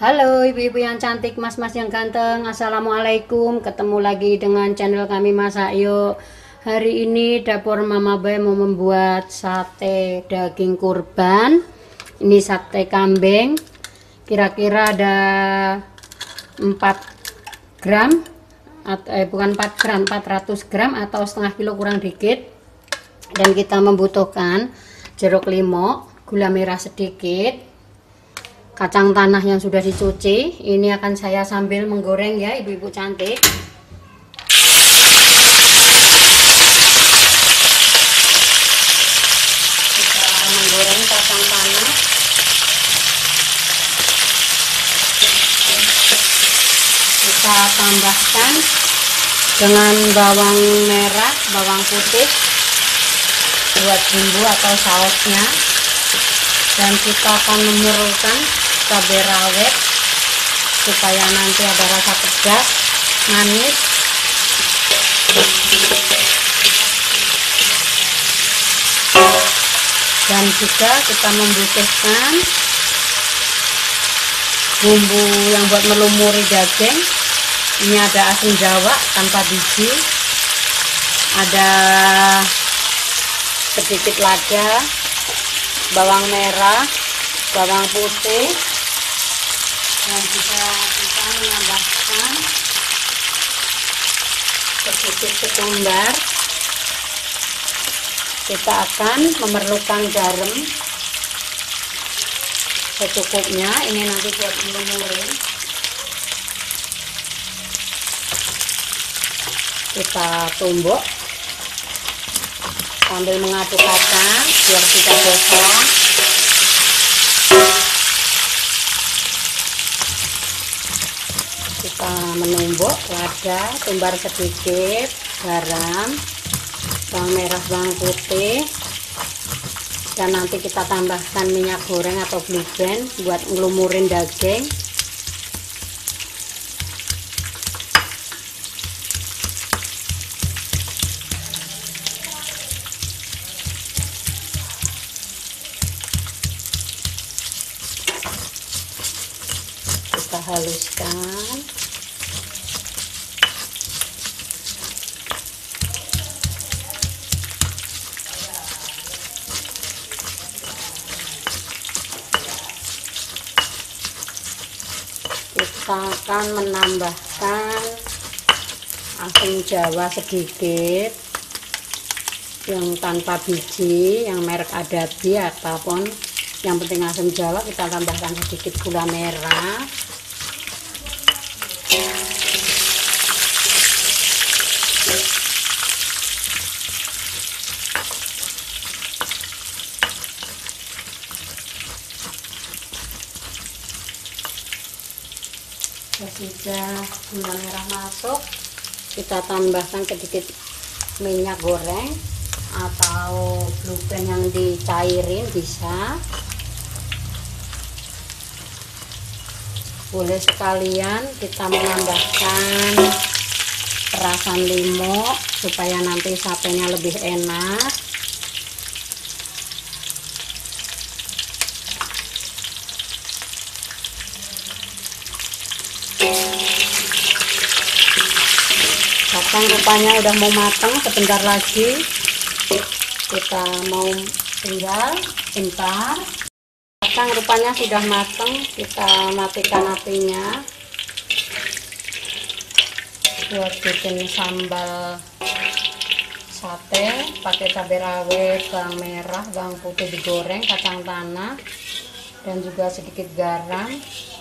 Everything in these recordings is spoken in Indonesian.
Halo ibu-ibu yang cantik, mas-mas yang ganteng, assalamualaikum. Ketemu lagi dengan channel kami Masak Yuk. Hari ini dapur Mama Bay mau membuat sate daging kurban. Ini sate kambing. Kira-kira ada 4 gram bukan 4 gram, 400 gram atau setengah kilo kurang dikit. Dan kita membutuhkan jeruk limau, gula merah sedikit, kacang tanah yang sudah dicuci. Ini akan saya sambil menggoreng ya ibu-ibu cantik. Kita akan menggoreng kacang tanah. Kita tambahkan dengan bawang merah, bawang putih buat bumbu atau sausnya. Dan kita akan memerlukan cabai rawit supaya nanti ada rasa pedas, manis. Dan juga kita membutuhkan bumbu yang buat melumuri daging. Ini ada asam jawa tanpa biji, ada sedikit lada, bawang merah, bawang putih, dan juga kita menambahkan sedikit ketumbar. Kita akan memerlukan garam secukupnya, ini nanti buat melumuri. Kita tumbuk sambil mengaduk kacang biar tidak gosong. Kita menumbuk lada, tumbar sedikit, garam, bawang merah, bawang putih, dan nanti kita tambahkan minyak goreng atau blue band buat ngelumurin daging. Kita haluskan. Kita akan menambahkan asam jawa sedikit yang tanpa biji, yang merek Adabi ataupun yang penting asam jawa. Kita tambahkan sedikit gula merah, sudah gula merah masuk, kita tambahkan sedikit minyak goreng atau blue band yang dicairin bisa, boleh sekalian. Kita menambahkan perasan limau supaya nanti satenya lebih enak. Kacang rupanya udah mau matang, sebentar lagi kita mau tinggal sebentar. Kacang rupanya sudah matang, kita matikan apinya buat bikin sambal sate. Pakai cabai rawit, bawang merah, bawang putih digoreng, kacang tanah, dan juga sedikit garam.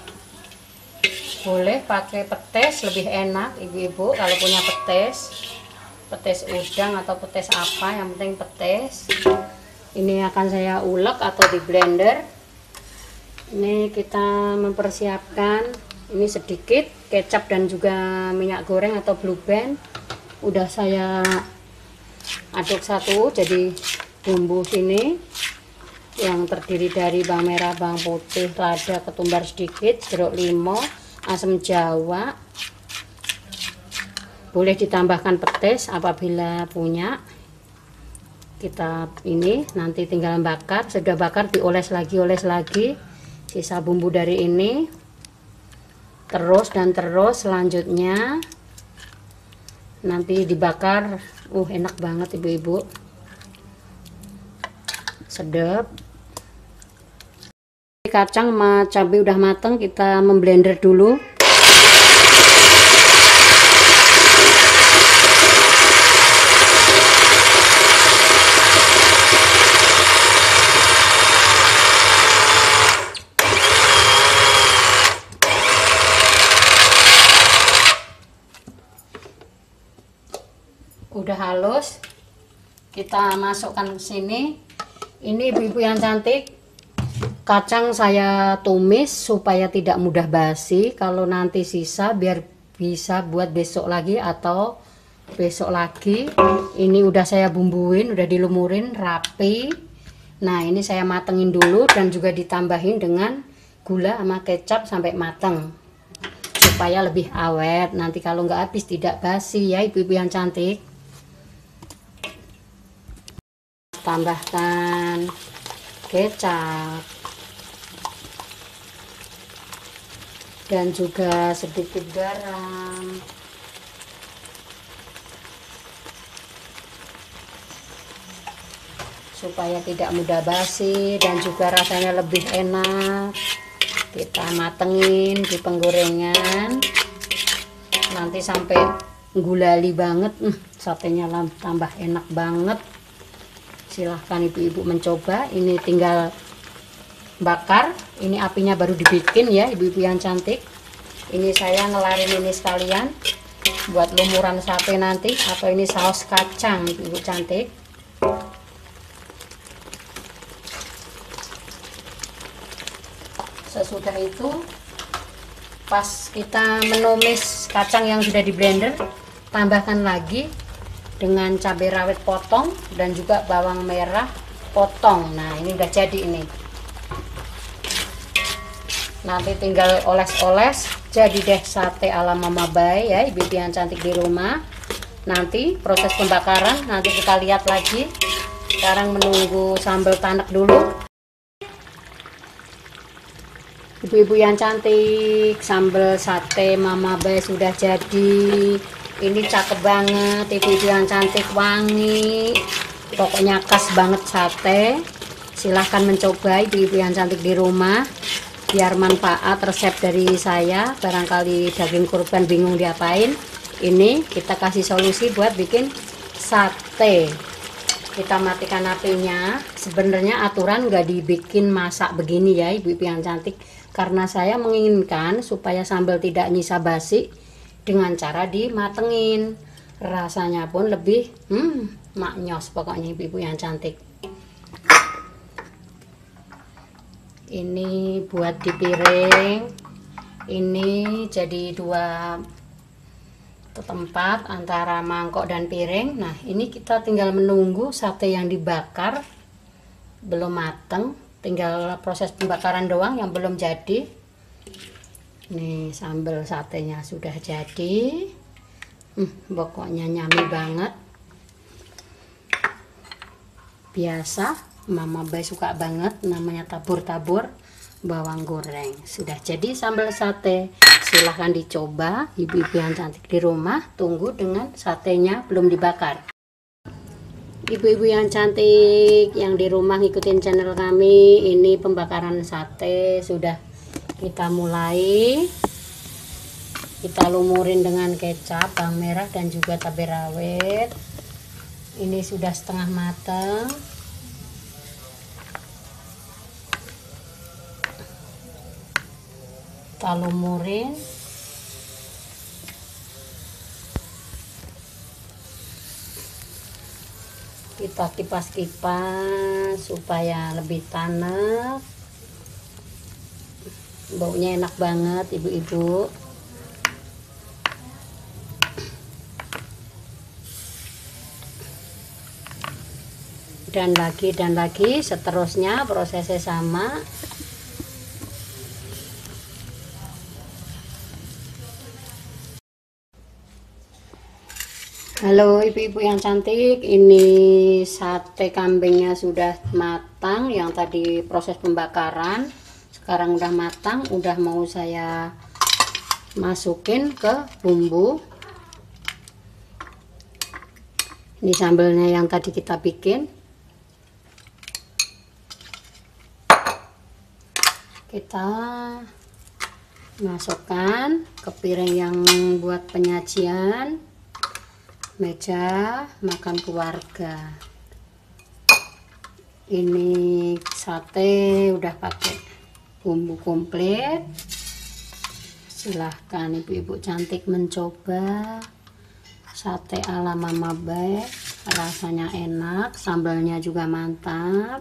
Boleh pakai petis, lebih enak ibu-ibu kalau punya petis udang atau petis apa, yang penting petis. Ini akan saya ulek atau di blender. Ini kita mempersiapkan ini sedikit kecap dan juga minyak goreng atau blue band. Udah saya aduk satu jadi bumbu sini yang terdiri dari bawang merah, bawang putih, lada, ketumbar sedikit, jeruk limau, asam jawa. Boleh ditambahkan petis apabila punya. Kita ini nanti tinggal bakar, sudah bakar dioles lagi sisa bumbu dari ini. terus dan terus. Selanjutnya nanti dibakar. Enak banget ibu-ibu, sedap. Kacang sama cabai udah mateng, kita memblender dulu. Udah halus, kita masukkan ke sini. Ini ibu-ibu yang cantik, kacang saya tumis supaya tidak mudah basi. Kalau nanti sisa biar bisa buat besok lagi atau besok lagi. Ini udah saya bumbuin, udah dilumurin rapi. Nah, ini saya matengin dulu dan juga ditambahin dengan gula sama kecap sampai mateng supaya lebih awet. Nanti kalau nggak habis tidak basi ya ibu-ibu yang cantik. Tambahkan kecap dan juga sedikit garam, supaya tidak mudah basi dan juga rasanya lebih enak. Kita matengin di penggorengan nanti sampai gulali banget. Satenya tambah enak banget. Silahkan ibu-ibu mencoba. Ini tinggal bakar. Ini apinya baru dibikin ya ibu-ibu yang cantik. Ini saya ngelarin ini sekalian buat lumuran sate nanti, atau ini saus kacang ibu-ibu cantik. Sesudah itu pas kita menumis kacang yang sudah di blender, tambahkan lagi dengan cabai rawit potong dan juga bawang merah potong. Nah, ini udah jadi ini. Nanti tinggal oles-oles, jadi deh sate ala Mama Bay ya ibu-ibu yang cantik di rumah. Nanti proses pembakaran nanti kita lihat lagi. Sekarang menunggu sambal tanak dulu. Ibu-ibu yang cantik, sambal sate Mama Bay sudah jadi. Ini cakep banget ibu-ibu yang cantik, wangi, pokoknya khas banget sate. Silahkan mencoba ibu-ibu yang cantik di rumah, biar manfaat resep dari saya. Barangkali daging kurban bingung diapain, ini kita kasih solusi buat bikin sate. Kita matikan apinya. Sebenarnya aturan nggak dibikin masak begini ya ibu-ibu yang cantik, karena saya menginginkan supaya sambal tidak nyisa basi dengan cara dimatengin. Rasanya pun lebih maknyos pokoknya ibu-ibu yang cantik. Ini buat di piring. Ini jadi dua tempat antara mangkok dan piring. Nah, ini kita tinggal menunggu sate yang dibakar belum mateng, tinggal proses pembakaran doang yang belum jadi. Nih, sambal satenya sudah jadi. Pokoknya nyami banget. Biasa Mama Bay suka banget, namanya tabur-tabur bawang goreng. Sudah jadi sambal sate. Silahkan dicoba ibu-ibu yang cantik di rumah. Tunggu dengan satenya belum dibakar. Ibu-ibu yang cantik yang di rumah ngikutin channel kami, ini pembakaran sate sudah kita mulai. Kita lumurin dengan kecap, bawang merah dan juga cabai rawit. Ini sudah setengah matang. Kita lumurin. Kita kipas-kipas supaya lebih tanek. Baunya enak banget ibu-ibu. Dan lagi seterusnya prosesnya sama. Halo ibu-ibu yang cantik, ini sate kambingnya sudah matang. Yang tadi proses pembakaran sekarang udah matang, udah mau saya masukin ke bumbu. Ini sambelnya yang tadi kita bikin. Kita masukkan ke piring yang buat penyajian meja makan keluarga. Ini sate udah pakai bumbu komplit. Silahkan ibu-ibu cantik mencoba sate ala Mama Bae. Rasanya enak, sambalnya juga mantap.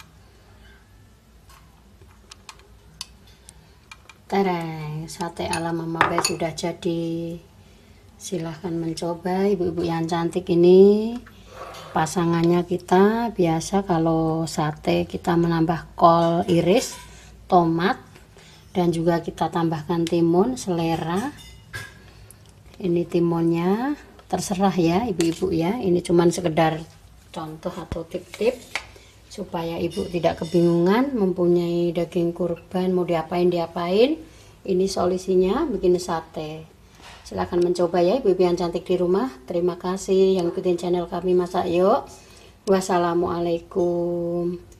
Tereng, sate ala Mama Bae sudah jadi. Silahkan mencoba ibu-ibu yang cantik ini. Pasangannya kita biasa kalau sate kita menambah kol iris, tomat, dan juga kita tambahkan timun selera. Ini timunnya terserah ya ibu-ibu ya. Ini cuman sekedar contoh atau tip-tip supaya ibu tidak kebingungan mempunyai daging kurban mau diapain. Ini solusinya bikin sate. Silahkan mencoba ya ibu-ibu yang cantik di rumah. Terima kasih yang ikutin channel kami Masak Yuk. Wassalamualaikum.